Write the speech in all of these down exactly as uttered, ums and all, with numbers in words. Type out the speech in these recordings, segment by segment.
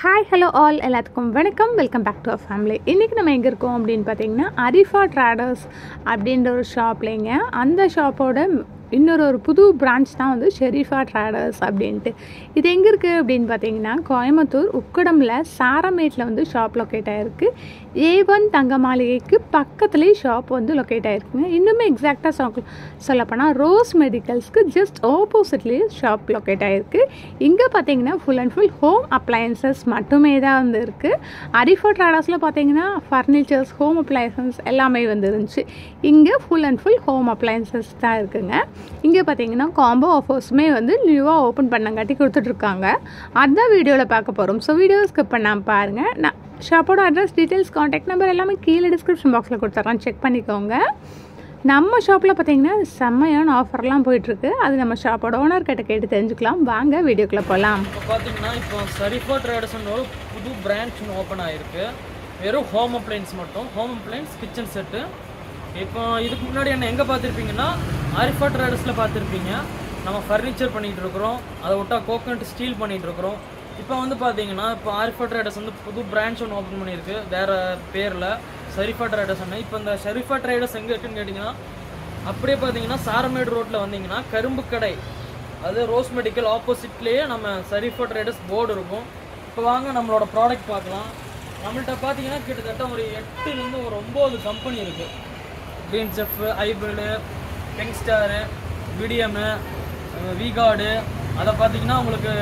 Hi, hello all, எல்லாத்துக்கும் வணக்கம். Welcome back to our family. இன்றைக்கி நம்ம எங்கே இருக்கோம் அப்படின்னு பார்த்தீங்கன்னா ஷெரீஃபா ட்ரேடர்ஸ் அப்படின்ற ஒரு ஷாப்லேங்க. அந்த ஷாப்போட இன்னொரு ஒரு புது பிரான்ச் தான் வந்து ஷெரீஃபா ட்ரேடர்ஸ் அப்படின்ட்டு. இது எங்கே இருக்குது அப்படின்னு பார்த்தீங்கன்னா கோயம்புத்தூர் உக்கடமில் சாரமேட்டில் வந்து ஷாப் லொக்கேட் ஆகிருக்கு. ஏ ஒன் தங்கமாளிகைக்கு பக்கத்துலேயே ஷாப் வந்து லொக்கேட் ஆகிருக்குங்க. இன்னுமே எக்ஸாக்டாக ஷாப் சொல்லப்போனால் ரோஸ் மெடிக்கல்ஸ்க்கு ஜஸ்ட் ஆப்போசிட்லேயே ஷாப் லொக்கேட் ஆகிருக்கு. இங்கே பார்த்தீங்கன்னா full and full home appliances மட்டுமே தான் வந்து இருக்குது. ஷெரீஃபா ட்ரேடர்ஸில் பார்த்தீங்கன்னா ஃபர்னிச்சர்ஸ், ஹோம் அப்ளையன்சஸ் எல்லாமே வந்து இருந்துச்சு. இங்கே full and full home appliances தான் இருக்குங்க. இங்கே பார்த்தீங்கன்னா காம்போ ஆஃபர்ஸுமே வந்து நியூவாக ஓப்பன் பண்ணங்காட்டி கொடுத்துட்ருக்காங்க. அதுதான் வீடியோவில் பார்க்க போகிறோம். ஸோ வீடியோ ஸ்கிப் பண்ணாமல் பாருங்கள். நான் ஷாப்போட அட்ரஸ், டீட்டெயில்ஸ், காண்டாக்ட் நம்பர் எல்லாமே கீழே டிஸ்கிரிப்ஷன் பாக்ஸில் கொடுத்துட்றேன், செக் பண்ணிக்கோங்க. நம்ம ஷாப்பில் பார்த்தீங்கன்னா செம்மையான ஆஃபர்லாம் போயிட்டுருக்கு. அது நம்ம ஷாப்போட ஓனர் கிட்ட கேட்டு தெரிஞ்சுக்கலாம். வாங்க வீடியோக்குள்ளே போகலாம். இப்போ பார்த்தீங்கன்னா இப்போ ஷெரீஃபா ட்ரேடர்ஸ்னு ஒரு புது பிரான்ச் ஓப்பன் ஆகிருக்கு. வெறும் ஹோம் அப்ளையன்ஸ் மட்டும், ஹோம் அப்ளையன்ஸ் கிச்சன் செட்டு. இப்போ இதுக்கு முன்னாடி என்ன எங்கே பார்த்துருப்பீங்கன்னா ஷெரீஃபா ட்ரேடர்ஸில் பார்த்துருப்பீங்க. நம்ம ஃபர்னிச்சர் பண்ணிகிட்டு இருக்கிறோம், அதை விட்டா கோகனட் ஸ்டீல் பண்ணிகிட்டு இருக்கிறோம். இப்போ வந்து பார்த்தீங்கன்னா இப்போ ஷெரீஃபா ட்ரேடர்ஸ் வந்து புது பிரான்ச் ஒன்று ஓப்பன் பண்ணியிருக்கு வேறு பேரில், ஷெரீஃபா ட்ரேடர்ஸ். இப்போ இந்த ஷெரீஃபா ட்ரேடர்ஸ் எங்கே இருக்குன்னு கேட்டிங்கன்னா அப்படியே பார்த்தீங்கன்னா சாரமேடு ரோட்டில் வந்தீங்கன்னா கரும்பு கடை, அது ரோஸ் மெடிக்கல் ஆப்போசிட்லேயே நம்ம ஷெரீஃபா ட்ரேடர்ஸ் போர்டு இருக்கும். இப்போ வாங்க நம்மளோட ப்ராடக்ட் பார்க்கலாம். நம்மள்கிட்ட பார்த்தீங்கன்னா கிட்டத்தட்ட ஒரு எட்டுலேருந்து ஒரு ஒம்பது கம்பெனி இருக்குது. Green Chef, iBell, Kingstar, Vidiem, V Guard. அதை பார்த்தீங்கன்னா உங்களுக்கு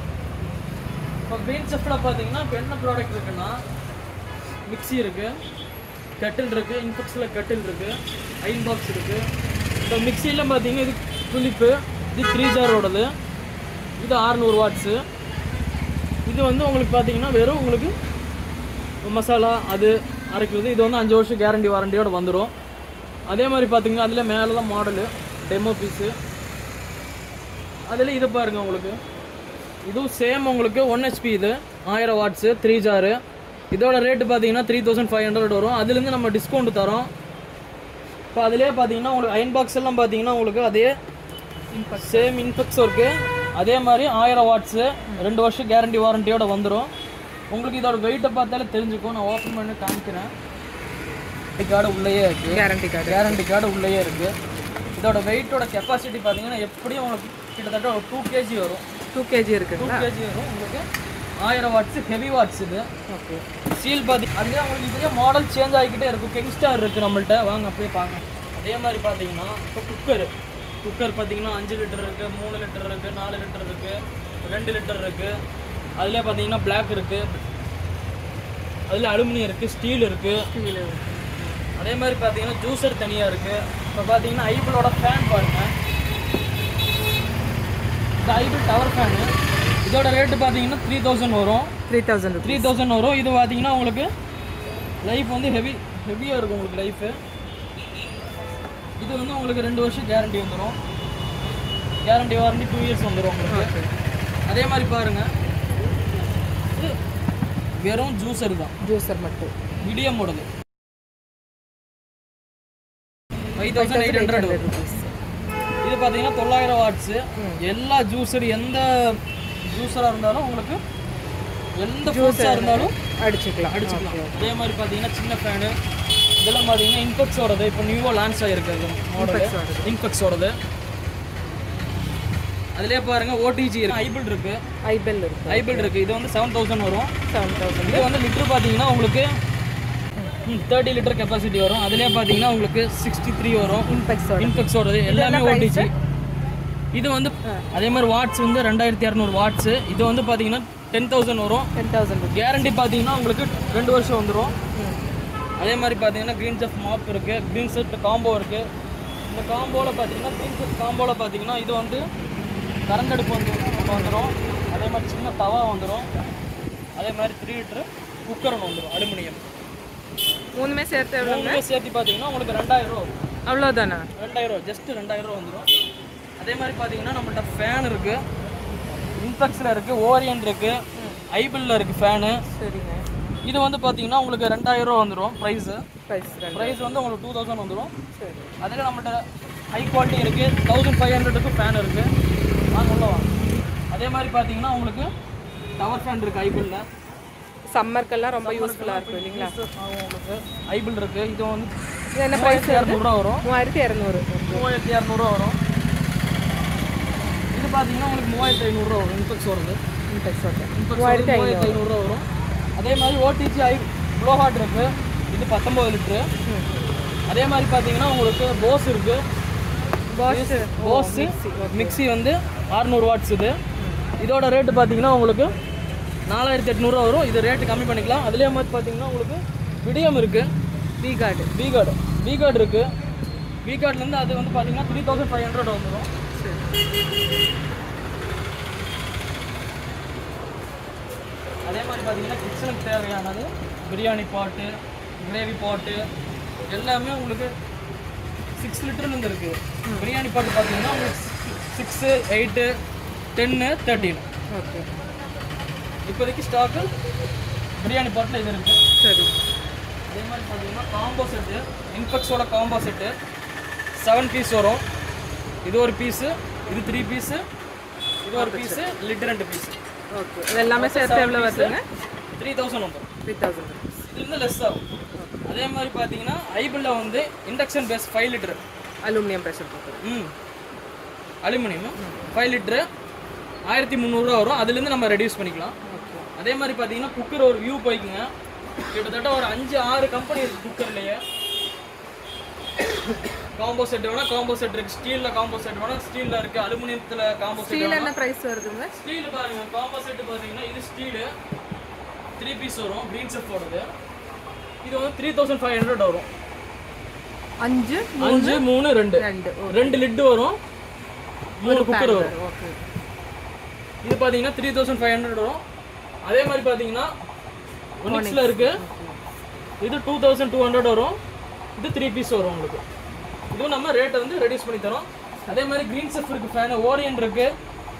இப்போ க்ரீன் செஃப்பில் பார்த்தீங்கன்னா இப்போ என்ன ப்ராடக்ட் இருக்குன்னா மிக்சி இருக்குது, கட்டில் இருக்குது, இன்ஃபெக்ஸில் கட்டில் இருக்குது, அயன் பாக்ஸ் இருக்குது. இப்போ மிக்சியில் பார்த்தீங்கன்னா இது புளிப்பு, இது த்ரீ ஜாரோடது, இது அறுநூறு வாட்ஸு. இது வந்து உங்களுக்கு பார்த்தீங்கன்னா வெறும் உங்களுக்கு மசாலா அது அரைக்கிறது. இது வந்து அஞ்சு வருஷம் கேரண்டி வாரண்டியோடு வந்துடும். அதே மாதிரி பார்த்தீங்கன்னா அதில் மேலே தான் மாடலு டெமோ பீஸு. அதில் இது பாருங்கள், உங்களுக்கு இதுவும் சேம் உங்களுக்கு ஒன் ஹெச்பி, இது ஆயிரம் வாட்ஸு த்ரீ ஜாரு. இதோட ரேட்டு பார்த்தீங்கன்னா த்ரீ தௌசண்ட் ஃபைவ் ஹண்ட்ரட் வரும். அதுலேருந்து நம்ம டிஸ்கவுண்ட் தரோம். இப்போ அதிலே பார்த்தீங்கன்னா உங்களுக்கு அயன் பாக்ஸ் எல்லாம் பார்த்தீங்கன்னா உங்களுக்கு அதே சேம் இன்ஃபெக்ஸ் இருக்குது. அதே மாதிரி ஆயிரம் வாட்ஸு ரெண்டு வருஷம் கேரண்டி வாரண்டியோடு வந்துடும். உங்களுக்கு இதோட வெயிட்டை பார்த்தாலே தெரிஞ்சுக்கும். நான் ஓப்பன் பண்ணி காமிக்கிறேன். கார்டு உள்ளேயே இருக்குது, கேரண்டி கார்டு கேரண்டி கார்டு உள்ளேயே இருக்குது. இதோட வெயிட்டோட கெப்பாசிட்டி பார்த்தீங்கன்னா எப்படியும் உங்களுக்கு கிட்டத்தட்ட ஒரு டூ கேஜி வரும். டூ கேஜி இருக்குது, டூ கேஜி வரும் உங்களுக்கு. ஆயிரம் வாட்ஸு ஹெவி வாட்ஸ் இது. ஓகே. சீல் பார்த்தி அதுலேயே உங்களுக்கு இதே மாடல் சேஞ்ச் ஆகிக்கிட்டே இருக்கும். கிங்ஸ்டார் இருக்குது நம்மள்கிட்ட, வாங்க அப்படியே பார்க்க. அதே மாதிரி பார்த்தீங்கன்னா இப்போ குக்கர் குக்கர் பார்த்தீங்கன்னா அஞ்சு லிட்டர் இருக்குது, மூணு லிட்டர் இருக்குது, நாலு லிட்டர் இருக்குது, ரெண்டு லிட்டர் இருக்குது. அதிலே பார்த்தீங்கன்னா பிளாக் இருக்குது, அதில் அலுமினியம் இருக்குது, ஸ்டீல் இருக்குது. ஸ்டீல் அதே மாதிரி பார்த்தீங்கன்னா ஜூஸர் தனியாக இருக்குது. இப்போ பார்த்தீங்கன்னா ஐபிளோட ஃபேன் பாருங்கள், இந்த ஐபிள் டவர் ஃபேனு. இதோட ரேட்டு பார்த்தீங்கன்னா த்ரீ தௌசண்ட் வரும். த்ரீ தௌசண்ட் த்ரீ தௌசண்ட் வரும். இது பார்த்தீங்கன்னா உங்களுக்கு லைஃப் வந்து ஹெவி ஹெவியாக இருக்கும் உங்களுக்கு லைஃபு. இது வந்து உங்களுக்கு ரெண்டு வருஷம் கேரண்டி வந்துடும். கேரண்டி வாரண்டி டூ இயர்ஸ் வந்துடும் உங்களுக்கு. அதே மாதிரி பாருங்கள், இது வெறும் ஜூஸர் தான், ஜூஸர் மட்டும் மீடியம் ஓடுது. Five thousand eight hundred rupees. இது பார்த்தீங்கன்னா தொள்ளாயிரம் வாட்ஸு. எல்லா ஜூஸர் எந்த ஜூஸராக இருந்தாலும் உங்களுக்கு எந்த ஃப்ரூட்ஸாக இருந்தாலும் அடிச்சுக்கலாம் அடிச்சுக்கலாம் அதே மாதிரி பார்த்தீங்கன்னா சின்ன ஃபேனு இதெல்லாம் பார்த்தீங்கன்னா இன்ஃபெக்ஸோடது. இப்போ நியூவாக லான்ச் ஆகிருக்கிறது மாடல் இன்ஃபெக்ஸோடது. அதிலே பாருங்கள் ஓடிஜி இருக்குது, ஐபிள் இருக்குது, ஐபிள் இருக்குது ஐபிள் இருக்குது. இது வந்து செவன் தௌசண்ட் வரும். செவன் தௌசண்ட் இது வந்து லிட்டர் பார்த்தீங்கன்னா உங்களுக்கு தேர்ட்டி லிட்டர் கெப்பாசிட்டி வரும். அதிலே பார்த்தீங்கன்னா உங்களுக்கு சிக்ஸ்டி த்ரீ வரும். இன்ஃபெக்ஸோட இன்ஃபெக்ஸோடது எல்லாமே ஓடிஜி. இது வந்து அதே மாதிரி வாட்ஸ் வந்து ரெண்டாயிரத்தி இரநூறு வாட்ஸு. இது வந்து பார்த்தீங்கன்னா டென் தௌசண்ட் வரும். டென் தௌசண்ட் கேரண்டி பார்த்தீங்கன்னா உங்களுக்கு ரெண்டு வருஷம் வந்துடும். அதே மாதிரி பார்த்தீங்கன்னா க்ரீன் செஃப் மாப் இருக்குது, க்ரீன் செட் காம்போ இருக்குது. இந்த காம்போவில் பார்த்தீங்கன்னா க்ரீன் செட் காம்போவில் பார்த்தீங்கன்னா இது வந்து கரண்ட் அடுப்பு வந்து வந்துடும். அதே மாதிரி சின்ன தவா வந்துடும். அதே மாதிரி த்ரீ லிட்டரு குக்கர் ஒன்று வந்துடும், அலுமினியம். மூணுமே சேர்த்து மூணுமே சேர்த்து பார்த்தீங்கன்னா உங்களுக்கு ரெண்டாயிரம் ரூபா வரும். அவ்வளோதானே? ரெண்டாயிரம் ரூபா, ஜஸ்ட்டு ரெண்டாயிரம் ரூபா வந்துடும். அதே மாதிரி பார்த்தீங்கன்னா நம்மள்ட்ட ஃபேன் இருக்குது, இன்ஃபெக்ஸில் இருக்குது, ஓரியன் இருக்குது, ஐபிளில் இருக்குது ஃபேனு. சரிங்க. இது வந்து பார்த்தீங்கன்னா உங்களுக்கு ரெண்டாயிரம் ரூபா வந்துடும். ப்ரைஸு ப்ரைஸ் ப்ரைஸ் வந்து உங்களுக்கு டூ தௌசண்ட் வந்துடும். சரி. அதில் நம்மள்ட்ட ஹை குவாலிட்டி இருக்குது, தௌசண்ட் ஃபைவ் ஹண்ட்ரடுக்கு ஃபேன் இருக்குது. வாங்க உள்ள வாங்க. அதே மாதிரி பார்த்தீங்கன்னா உங்களுக்கு டவர் ஃபேன் இருக்குது ஐபிளில். சம்மர்க்கெல்லாம் ரொம்ப யூஸ்ஃபுல்லாக இருக்கும் இல்லைங்களா? உங்களுக்கு ஐபிள் இருக்குது. இது வந்து இது என்ன ப்ரைஸ்? இரநூறுவா வரும். மூவாயிரத்தி இரநூறு மூவாயிரத்தி இரநூறுவா வரும். இது பார்த்தீங்கன்னா உங்களுக்கு மூவாயிரத்தி ஐநூறுரூவா வரும். இன்ஃபெக்ஸ் வருது. இன்ஃபெக்ஸ் ஓகே மூவாயிரத்தி மூவாயிரத்தி ஐநூறுரூவா வரும். அதே மாதிரி ஓடிஜி ஐ ப்ளோ ஹாட் இருக்குது. இது பத்தொம்பது லிட்ரு. அதே மாதிரி பார்த்தீங்கன்னா உங்களுக்கு போஸ் இருக்குது. பாஸ் போஸ் மிக்ஸி வந்து அறுநூறு வாட்ஸ். இது இதோட ரேட்டு பார்த்தீங்கன்னா உங்களுக்கு நாலாயிரத்தி எட்நூறுவா வரும். இது ரேட்டு கம்மி பண்ணிக்கலாம். அதுலேயே மாதிரி பார்த்தீங்கன்னா உங்களுக்கு விடியம் இருக்குது. V Guard V Guard V Guard இருக்குது. வி கார்டுலேருந்து அது வந்து பார்த்தீங்கன்னா த்ரீ தௌசண்ட் ஃபைவ் ஹண்ட்ரட் வந்துடும். அதே மாதிரி பார்த்தீங்கன்னா கிச்சனுக்கு தேவையானது பிரியாணி பாட்டு, கிரேவி பாட்டு எல்லாமே உங்களுக்கு சிக்ஸ் லிட்டர்லேருந்து இருக்குது. பிரியாணி பாட்டு பார்த்தீங்கன்னா உங்களுக்கு six eight ten thirteen. Okay இப்போதைக்கு ஸ்டாக்கு பிரியாணி பாட்டில் இது இருக்குது. சரி. அதே மாதிரி பார்த்தீங்கன்னா காம்போ செட்டு, இன்ஃபெக்ஸோட காம்போ செட்டு செவன் பீஸ் வரும். இது ஒரு பீஸு, இது த்ரீ பீஸு, இது ஒரு பீஸு, லிட்டு ரெண்டு பீஸு. ஓகே இது எல்லாமே சேர்த்து எவ்வளோ வருதுங்க? த்ரீ தௌசண்ட் வந்துடும். த்ரீ தௌசண்ட் இதுலேருந்து லெஸ் ஆகும். அதே மாதிரி பார்த்தீங்கன்னா ஐபிளில் வந்து induction base five litre aluminium pressure cooker. ம் அலுமினியம் ஃபைவ் லிட்டரு ஆயிரத்தி முந்நூறுரூவா வரும். அதுலேருந்து நம்ம ரெடியூஸ் பண்ணிக்கலாம். அதே மாதிரி பார்த்தீங்கன்னா குக்கர் ஒரு வியூ போய்க்குங்க. கிட்டத்தட்ட ஒரு அஞ்சு ஆறு கம்பெனி இருக்குது குக்கர்லேயே. காம்போ செட் வேணால் காம்போ செட் இருக்குது. ஸ்டீலில் காம்போ செட் வேணால் ஸ்டீலில் இருக்குது. அலுமினியத்தில் காம்போ செட். ஸ்டீல் என்ன ப்ரைஸ் வருதுங்க? ஸ்டீல் பாருங்க காம்போ செட்டு பார்த்தீங்கன்னா இது ஸ்டீலு த்ரீ பீஸ் வரும். க்ரீன் செஃப் வருது. இது வந்து த்ரீ தௌசண்ட் ஃபைவ் ஹண்ட்ரட் வரும். அஞ்சு அஞ்சு மூணு ரெண்டு ரெண்டு ரெண்டு லிட்டு வரும். மூணு குக்கர் வரும். ஓகே இது பார்த்தீங்கன்னா த்ரீ தௌசண்ட் ஃபைவ் ஹண்ட்ரட் வரும். அதே மாதிரி பார்த்தீங்கன்னா ஒனிக்ஸில் இருக்குது. இது டூ தௌசண்ட் டூ ஹண்ட்ரட் வரும். இது த்ரீ பீஸ் வரும் உங்களுக்கு. இதுவும் நம்ம ரேட்டை வந்து ரெடியூஸ் பண்ணி தரோம். அதே மாதிரி க்ரீன் செஃப் இருக்குது. ஃபேனு ஓரியன் இருக்குது.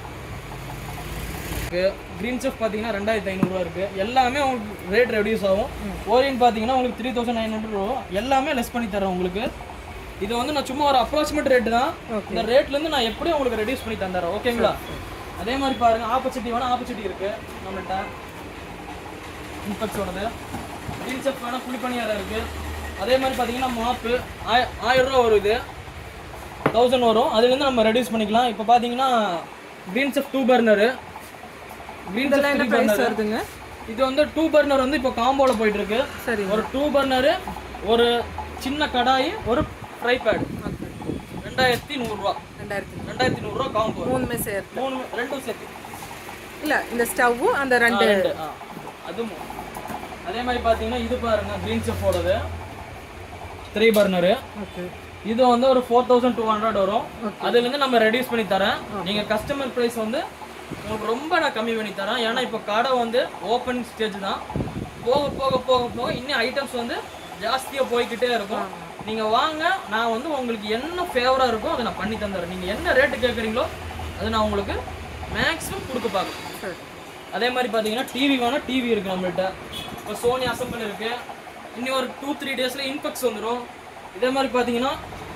க்ரீன் செஃப் பார்த்தீங்கன்னா ரெண்டாயிரத்தி ஐநூறுரூவா இருக்குது. எல்லாமே உங்களுக்கு ரேட் ரெடியூஸ் ஆகும். ஓரியன் பார்த்தீங்கன்னா உங்களுக்கு த்ரீ தௌசண்ட் நைன் ஹண்ட்ரட் வரும். எல்லாமே லெஸ் பண்ணி தரேன் உங்களுக்கு. இது வந்து நான் சும்மா ஒரு அப்ராக்சிமேட் ரேட்டு தான். இந்த ரேட்லேருந்து நான் எப்படியும் உங்களுக்கு ரெடியூஸ் பண்ணி தந்துடுறேன். ஓகேங்களா? அதே மாதிரி பாருங்கள் ஆப்பர்ச்சுனிட்டி வேணால் ஆப்பர்ச்சுனிட்டி இருக்குது நம்மள்கிட்ட. இன்ஃபெக்ஸோடது க்ரீன் செஃப் வேணால் குழிப்பணியாரம் இருக்குது. அதே மாதிரி பார்த்தீங்கன்னா மாப்பு ஆய ஆயிரரூவா வரும். இது தௌசண்ட் வரும். அதுலேருந்து நம்ம ரெடியூஸ் பண்ணிக்கலாம். இப்போ பார்த்தீங்கன்னா Green Chef two burner Green Chef three burner வருதுங்க. இது வந்து டூ பர்னர் வந்து இப்போ காம்போவில் போயிட்டு இருக்கு. சரி. ஒரு டூ பர்னரு, ஒரு சின்ன கடாய், ஒரு ஃப்ரை பேட் ரெண்டாயிரத்தி நூறுரூவா. ரெண்டாயிரத்தி ரெண்டாயிரத்தி நூறுரூவா காம்போ. மூணுமே சேர்த்து மூணு ரெண்டும் சேர்த்து இல்லை இந்த ஸ்டவ்வும் அந்த ரெண்டு அதுவும். அதே மாதிரி பார்த்தீங்கன்னா இது பாருங்க க்ரீன் செஃப்போடது த்ரீ பர்னரு. இது வந்து ஒரு ஃபோர் தௌசண்ட் டூ ஹண்ட்ரட் வரும். அதுலேருந்து நம்ம ரெடியூஸ் பண்ணி தரேன். நீங்கள் கஸ்டமர் ப்ரைஸ் வந்து உங்களுக்கு ரொம்ப நான் கம்மி பண்ணி தரேன். ஏன்னா இப்போ கடை வந்து ஓப்பன் ஸ்டேஜ் தான். போக போக போக போக இன்னும் ஐட்டம்ஸ் வந்து ஜாஸ்தியாக போய்கிட்டே இருக்கும். நீங்கள் வாங்க, நான் வந்து உங்களுக்கு என்ன ஃபேவராக இருக்கோ அதை நான் பண்ணி தந்துடுறேன். நீங்கள் என்ன ரேட்டு கேட்குறீங்களோ அது நான் உங்களுக்கு மேக்ஸிமம் கொடுக்க பார்க்குறேன். அதே மாதிரி பார்த்தீங்கன்னா டிவி வேணால் டிவி இருக்குது நம்மள்கிட்ட. இப்போ சோனி அசம்பிள் இருக்குது. இன்னும் ஒரு டூ த்ரீ டேஸில் இன்ஃபெக்ஸ் வந்துடும். இதே மாதிரி பார்த்தீங்கன்னா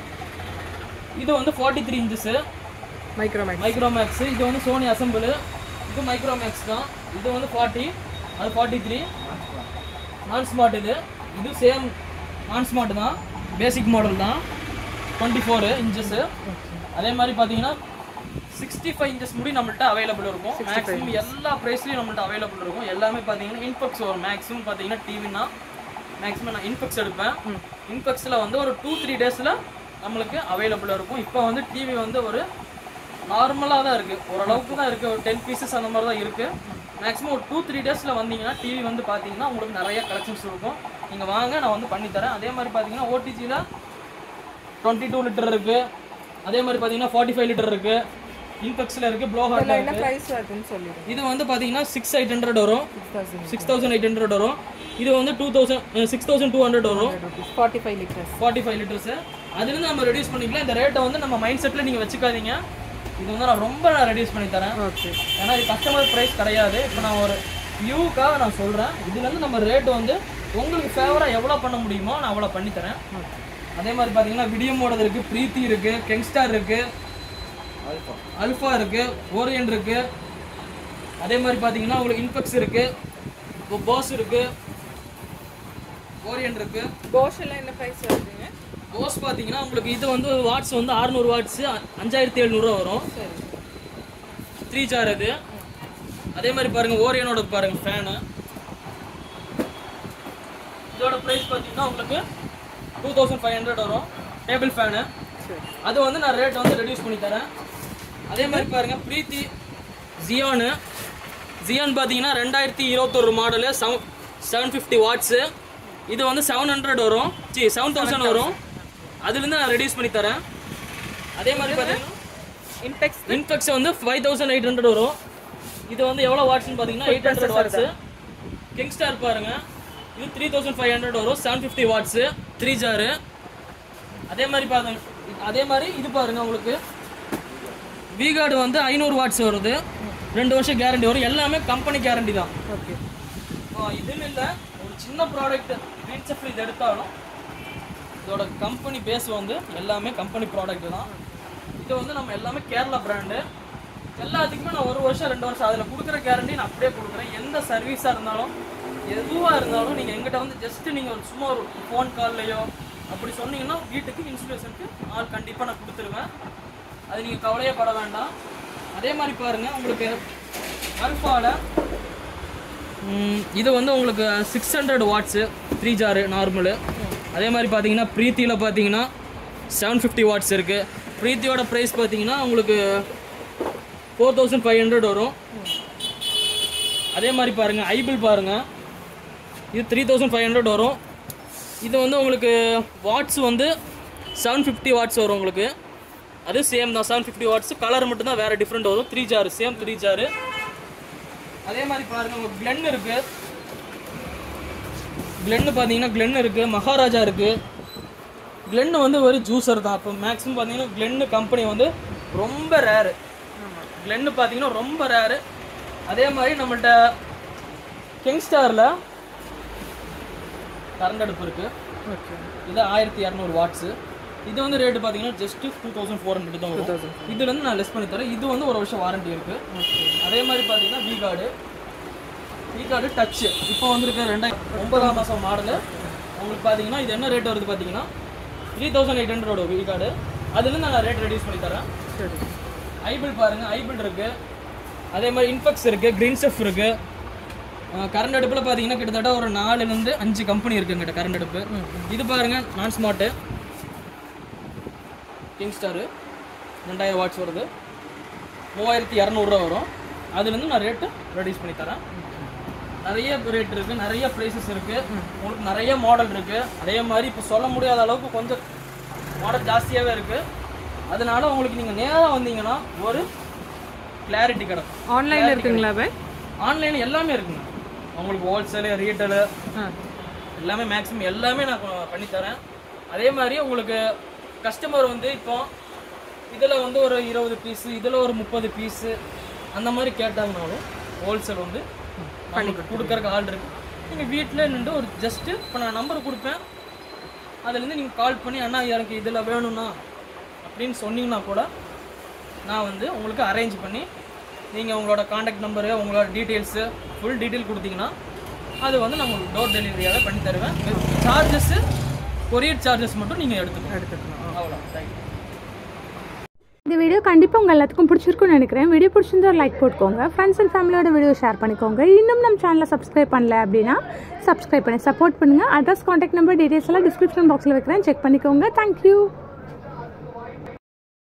இது வந்து forty three inches Micromax Micromax இது வந்து சோனி அசம்பிள். இது மைக்ரோமேக்ஸ் தான். இது வந்து ஃபார்ட்டி, அது ஃபார்ட்டி த்ரீ நான் ஸ்மார்ட். இது இது சேம் நான் ஸ்மார்ட் தான், பேசிக் மாடல் தான். Twenty four inches. அதே மாதிரி பார்த்தீங்கன்னா சிக்ஸ்டி ஃபைவ் இன்ச்சஸ் முடி நம்மள்கிட்ட அவைலபிள் இருக்கும். மேக்ஸிமம் எல்லா ப்ரைஸ்லையும் நம்மள்கிட்ட அவைலபிள் இருக்கும். எல்லாமே பார்த்தீங்கன்னா இன்ஃபெக்ஸ் வரும். மேக்ஸிமம் பார்த்தீங்கன்னா டிவினா மேக்ஸிமம் நான் இன்ஃபெக்ஸ் எடுப்பேன். இன்ஃபெக்ஸில் வந்து ஒரு டூ த்ரீ டேஸில் நம்மளுக்கு அவைலபிளாக இருக்கும். இப்போ வந்து டிவி வந்து ஒரு நார்மலாக தான் இருக்குது, ஓரளவுக்கு தான் இருக்குது. ஒரு டென் பீசஸ் அந்த மாதிரி தான் இருக்குது. மேக்ஸிமம் ஒரு டூ த்ரீ டேஸில் வந்தீங்கன்னா டிவி வந்து பார்த்தீங்கன்னா உங்களுக்கு நிறைய கலெக்ஷன்ஸ் இருக்கும். நீங்கள் வாங்க, நான் வந்து பண்ணித்தரேன். அதே மாதிரி பார்த்தீங்கன்னா ஓடிஜியில் டுவெண்ட்டி டூ லிட்டர் இருக்குது. அதே மாதிரி பார்த்தீங்கன்னா ஃபார்ட்டி ஃபைவ் லிட்டர் இருக்குது. இன்ஃபெக்ஸில் இருக்குது, ப்ளோ ஹார்ட்டில் இருக்குது. இது வந்து பார்த்தீங்கன்னா சிக்ஸ் எயிட் ஹண்ட்ரட் வரும். சிக்ஸ் தௌசண்ட் எயிட் ஹண்ட்ரட் வரும். இது வந்து two thousand six thousand two hundred வரும். Forty five litres forty five litres அதுலேருந்து நம்ம ரெடியூஸ் பண்ணிக்கலாம். இந்த ரேட்டை வந்து நம்ம மைண்ட் செட்டில் நீங்கள் வச்சுக்காதீங்க. இது வந்து நான் ரொம்ப நான் ரெடியூஸ் பண்ணி தரேன். ஓகே, ஏன்னா இது கஸ்டமர் ப்ரைஸ் கிடையாது. இப்போ நான் ஒரு வியூக்காக நான் சொல்கிறேன். இதுலேருந்து நம்ம ரேட்டு வந்து உங்களுக்கு ஃபேவராக எவ்வளோ பண்ண முடியுமோ நான் அவ்வளோ பண்ணித்தரேன். அதே மாதிரி பார்த்தீங்கன்னா விடியமோடது இருக்குது, ப்ரீத்தி இருக்குது, கெங்ஸ்டார் இருக்குது, அல்ஃபா இருக்குது, ஓரியன் இருக்குது. அதே மாதிரி பார்த்தீங்கன்னா உங்களுக்கு இன்ஃபெக்ஸ் இருக்குது, இப்போ போஸ் இருக்கு, ஓரியன் இருக்கு. போஸ் எல்லாம் என்ன பிரைஸ் வருதுங்க? போஸ் பார்த்தீங்கன்னா உங்களுக்கு இது வந்து வாட்ஸ் வந்து அறுநூறு வாட்ஸ் அஞ்சாயிரத்தி எழுநூறுவா வரும். சரி. த்ரீ ஜார் இது. அதே மாதிரி பாருங்க ஓரியனோட பாருங்க ஃபேனு. இதோட ப்ரைஸ் பார்த்தீங்கன்னா உங்களுக்கு டூ தௌசண்ட் ஃபைவ் ஹண்ட்ரட் வரும். Table fan. அது வந்து நான் ரேட் வந்து ரெடியூஸ் பண்ணி தரேன். அதே மாதிரி பாருங்க பிரீத்தி ஜியானு. ஜியான் பார்த்தீங்கன்னா ரெண்டாயிரத்தி இருபத்தொரு model seven seven fifty watts. இது வந்து செவன் ஹண்ட்ரட் வரும், சி செவன் தௌசண்ட் வரும். அதுலேருந்து நான் ரெடியூஸ் பண்ணி தரேன். அதே மாதிரி பார்த்தீங்கன்னா இன்டெக்ஸ் இன்ஃபெக்ஸ் வந்து ஃபைவ் தௌசண்ட் எயிட் ஹண்ட்ரட் வரும். இது வந்து எவ்வளோ வாட்ஸ்னு பார்த்தீங்கன்னா eight hundred watts. Kingstar பாருங்க, இது த்ரீ தௌசண்ட் ஃபைவ் ஹண்ட்ரட் வரும், seven fifty watts, three jar. அதே மாதிரி பாருங்க, அதே மாதிரி இது பாருங்க உங்களுக்கு விகார்டு வந்து ஐநூறு வாட்ஸ் வருது, ரெண்டு வருஷம் கேரண்டி வரும். எல்லாமே கம்பெனி கேரண்டி தான். ஓகே. இதுன்னு இல்லை, ஒரு சின்ன ப்ராடக்ட் கிரீன் செஃப் இது எடுத்தாலும் இதோட கம்பெனி பேஸ் வந்து எல்லாமே கம்பெனி ப்ராடக்ட் தான். இது வந்து நம்ம எல்லாமே கேரளா பிராண்டு. எல்லாத்துக்குமே நான் ஒரு வருஷம் ரெண்டு வருஷம் அதில் கொடுக்குற கேரண்டி நான் அப்படியே கொடுக்குறேன். எந்த சர்வீஸாக இருந்தாலும் எதுவாக இருந்தாலும் நீங்கள் எங்கிட்ட வந்து ஜஸ்ட்டு நீங்கள் ஒரு சும்மா ஒரு ஃபோன் கால்லையோ அப்படி சொன்னீங்கன்னா வீட்டுக்கு இன்ஸ்டலேஷனுக்கு ஆள் கண்டிப்பாக நான் கொடுத்துருவேன். அது நீங்கள் கவலையே பட வேண்டாம். அதே மாதிரி பாருங்கள் உங்களுக்கு அல்ஃபாவில் இது வந்து உங்களுக்கு six hundred watts three jar normal. அதே மாதிரி பார்த்தீங்கன்னா பிரீத்தியில் பார்த்தீங்கன்னா செவன் ஃபிஃப்டி வாட்ஸ் இருக்குது. பிரீத்தியோட ப்ரைஸ் பார்த்தீங்கன்னா உங்களுக்கு ஃபோர் தௌசண்ட் ஃபைவ் ஹண்ட்ரட் வரும். அதே மாதிரி பாருங்கள் ஐபிள் பாருங்கள், இது த்ரீ தௌசண்ட் ஃபைவ் ஹண்ட்ரட் வரும். இது வந்து உங்களுக்கு வாட்ஸ் வந்து செவன் ஃபிஃப்டி வாட்ஸ் வரும் உங்களுக்கு. அது சேம் தான், செவன் ஃபிஃப்டி வாட்ஸ். கலர் மட்டும்தான் வேறு டிஃப்ரெண்ட் வரும். Three jar same three jar. அதே மாதிரி பாருங்கள் உங்களுக்கு கிளென் இருக்குது. கிளென்னு பார்த்தீங்கன்னா கிளென் இருக்குது, மகாராஜா இருக்குது. கிளென்னு வந்து ஒரு ஜூஸர் தான். இப்போ மேக்ஸிமம் பார்த்தீங்கன்னா கிளென்னு கம்பெனி வந்து ரொம்ப ரேரு. கிளென்னு பார்த்தீங்கன்னா ரொம்ப ரேரு. அதே மாதிரி நம்மள்கிட்ட கிங்ஸ்டாரில் கரண்ட் அடுப்பு இருக்குது. ஓகே. இது ஆயிரத்தி இரநூறு வாட்ஸு. இது வந்து ரேட்டு பார்த்தீங்கன்னா just two thousand four hundred தான் வரும். இதுலேருந்து நான் லெஸ் பண்ணி தரேன். இது வந்து ஒரு வருஷம் வாரண்டி இருக்குது. அதே மாதிரி பார்த்தீங்கன்னா விகார்டு விகார்டு டச்சு இப்போ வந்துருக்கு ரெண்டாயிரத்தி ஒன்பதாம் மாதம் மாடலு. உங்களுக்கு பார்த்தீங்கன்னா இது என்ன ரேட் வருது பார்த்தீங்கன்னா த்ரீ தௌசண்ட் எயிட் ஹண்ட்ரட் வரும் விகார்டு. அதுலேருந்து நான் ரேட் ரெடியூஸ் பண்ணி தரேன். சரி. ஐபிள் பாருங்கள், ஐபிள் இருக்குது. அதே மாதிரி இன்ஃபெக்ஸ் இருக்குது, கிரீன் செஃப் இருக்குது. கரண்ட் அடுப்பில் பார்த்தீங்கன்னா கிட்டத்தட்ட ஒரு நாலுலேருந்து அஞ்சு கம்பெனி இருக்குங்கிட்ட கரண்ட் அடுப்பு. இது பாருங்கள் நான் ஸ்மார்ட்டு கிங் ஸ்டாரு ரெண்டாயிரம் வாட்ஸ் வருது, மூவாயிரத்தி இரநூறுவா வரும். அதுலேருந்து நான் ரேட்டு ரெடியூஸ் பண்ணி தரேன். நிறைய ரேட் இருக்குது, நிறைய ப்ரைஸஸ் இருக்குது, உங்களுக்கு நிறைய மாடல் இருக்குது. அதே மாதிரி இப்போ சொல்ல முடியாத அளவுக்கு கொஞ்சம் மாடல் ஜாஸ்தியாகவே இருக்குது. அதனால உங்களுக்கு நீங்கள் நேராக வந்தீங்கன்னா ஒரு கிளாரிட்டி கிடைக்கும். ஆன்லைனில் இருக்குங்களா பாய்? ஆன்லைன் எல்லாமே இருக்குங்க. உங்களுக்கு ஹோல்சேலு ரீட்டெயிலு எல்லாமே மேக்ஸிமம் எல்லாமே நான் பண்ணித்தரேன். அதே மாதிரி உங்களுக்கு கஸ்டமர் வந்து இப்போ இதில் வந்து ஒரு இருபது பீஸு, இதில் ஒரு முப்பது பீஸு அந்த மாதிரி கேட்டாங்கனாலும் ஹோல்சேல் வந்து பண்ணி கொடுக்குறக்கு ஆள் இருக்குது. நீங்கள் வீட்டில் நின்று ஒரு ஜஸ்ட்டு இப்போ நான் நம்பர் கொடுப்பேன், அதுலேருந்து நீங்கள் கால் பண்ணி அண்ணா எனக்கு இதில் வேணும்ண்ணா அப்படின்னு சொன்னீங்கன்னா கூட நான் வந்து உங்களுக்கு அரேஞ்ச் பண்ணி நீங்கள் உங்களோட காண்டாக்ட் நம்பரு உங்களோட டீட்டெயில்ஸு ஃபுல் டீட்டெயில் கொடுத்தீங்கன்னா அது வந்து நான் உங்களுக்கு டோர் டெலிவரியாகவே பண்ணி தருவேன். சார்ஜஸ்ஸு கொரியர் சார்ஜஸ் மட்டும் நீங்கள் எடுத்துக்கணும் எடுத்துக்கணும் அவ்வளோ. தேங்க்யூ. இந்த வீடியோ கண்டிப்பாக உங்கள் எல்லாத்துக்கும் பிடிச்சிருக்குன்னு நினைக்கிறேன். வீடியோ பிடிச்சிருந்தா லைக் போட்டுக்கோங்க, ஃப்ரெண்ட்ஸ் அண்ட் ஃபேமிலியோட வீடியோ ஷேர் பண்ணிக்கோங்க. இன்னும் நம்ம சேனலை சப்ஸ்கிரைப் பண்ணல அப்படின்னா சப்ஸ்கிரைப் பண்ணி சப்போர்ட் பண்ணுங்கள். அட்ரஸ், காண்டாக்ட் நம்பர், டீட்டெயில்ஸ் எல்லாம் டிஸ்கிரிப்ஷன் பாக்ஸில் வைக்கிறேன், செக் பண்ணிக்கோங்க. தேங்க்யூ.